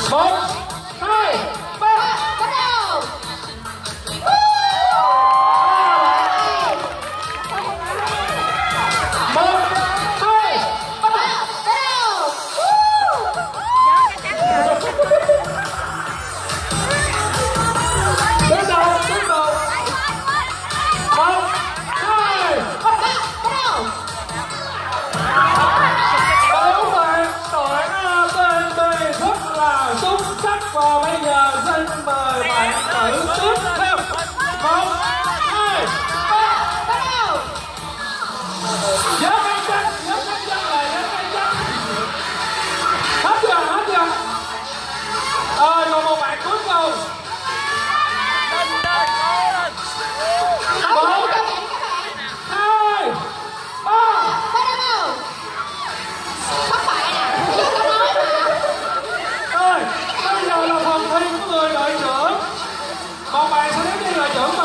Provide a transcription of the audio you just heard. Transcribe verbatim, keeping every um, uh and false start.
một hai ba bắt đầu. một hai ba bắt đầu. Đứng đầu, đứng đầu. Một hai ba bắt đầu. Đấu bạn đội a tê bê rất là xuất sắc và bây giờ xin mời bạn thử tiếp theo. Một hai ba Bắt đầu. nhớ cái chân, nhớ cái chân lại, nhớ cái chân. Hết chưa, hết chưa? Rồi còn một bạn cuối cùng. Một, Một hai ba bắt đầu. Không phải nè, chưa có nói mà. Rồi bây giờ là phần thi của người đội trưởng. Một bạn sẽ đến đi đội trưởng